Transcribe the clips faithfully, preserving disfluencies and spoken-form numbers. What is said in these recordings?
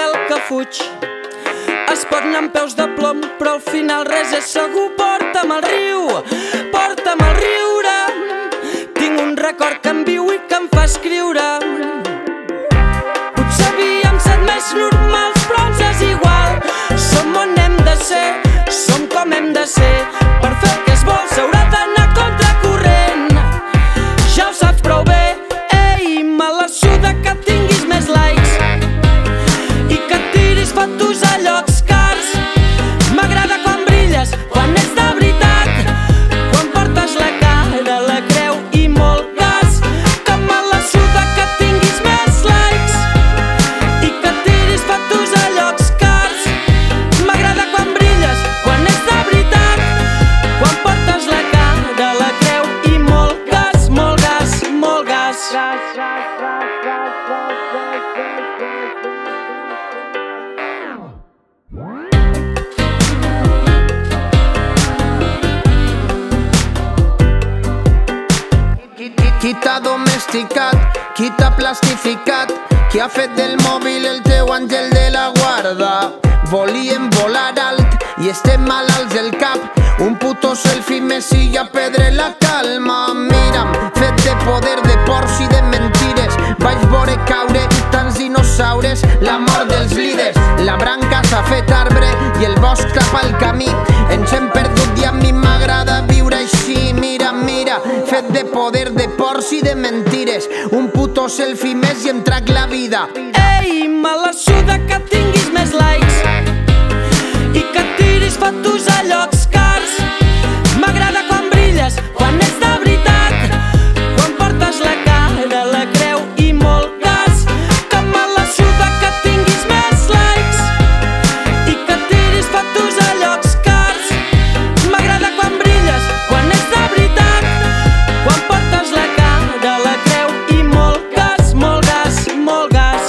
model que fuig. Es pot anar amb peus de plom, però al final res és segur. Porta'm al riu, porta'm al riure. Tinc un record que em viu i que em fa escriure. Potser havíem set més normals, però ens és igual. Som on hem de ser, som com hem de ser. Per fer el que es vol s'haurà d'anar contracorrent. Ja ho saps prou bé, ei, me la suda que tinguis més likes i que et tiris fotos a llocs cars. M'agrada quan brilles, quan ets de veritat, quan portes la cara, la creu i molt gas. Que me la suda que tinguis més likes i que et tiris fotos a llocs cars. M'agrada quan brilles, quan ets de veritat, quan portes la cara, la creu i molt gas, molt gas, molt gas. Qui t'ha domesticat, qui t'ha plastificat, qui ha fet del mòbil el teu àngel de la guarda. Volíem volar alt i estem malalts del cap. Un puto selfie més i ja perdre la calma. Mira'm, fet de poder, de porcs i de mentires. Vaig veure caure tants dinosaures, la mort dels líders. La branca s'ha fet arbre i el bosc tapa el camí. Ens hem perdut i a mi m'agrada viure així. Mira, mira, fet de poder, de porcs i de mentires. Un puto selfie més i em trac la vida. Ei, me la suda que tinguis més likes i que et tiris fotos a llocs cars. M'agrada quan brilles, quan ets de veritat, quan portes la cara, la creu i molt gas. Que me la suda que tinguis més likes i que et tiris fotos a llocs cars. M'agrada quan brilles, quan ets de veritat, quan portes la cara, la creu i molt gas, molt gas, molt gas.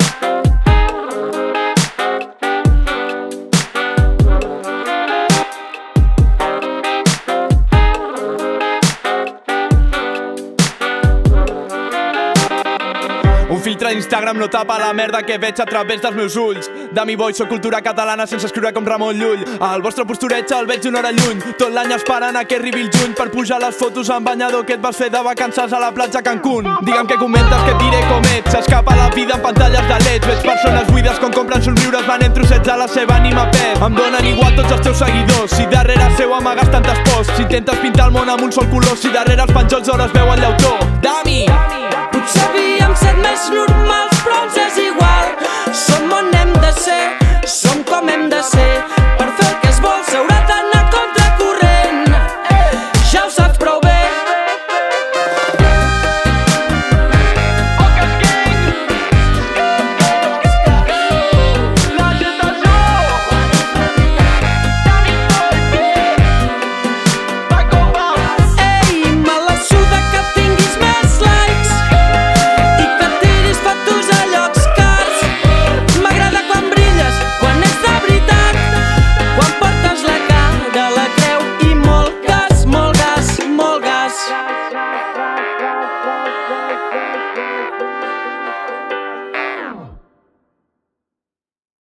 Un filtre d'Instagram no tapa la merda que veig a través dels meus ulls. De mi boy, soc cultura catalana sense escriure com Ramon Llull. El vostre postureig el veig una hora lluny, tot l'any esperant a que arribi el juny per pujar les fotos en banyador que et vas fer de vacances a la platja Cancún. Digue'm que comentes, que et diré com ets. S'escapa la vida en pantalles de leds. Veig persones buides com compren somriures venent trossets a la seva ànima pet. Em donen igual tots els teus seguidors si darrere seu amagues tantes pors. Si intentes pintar el món amb un sol color, si darrere els penjols d'hores veuen llautó. Dami! Potser havíem set més normals,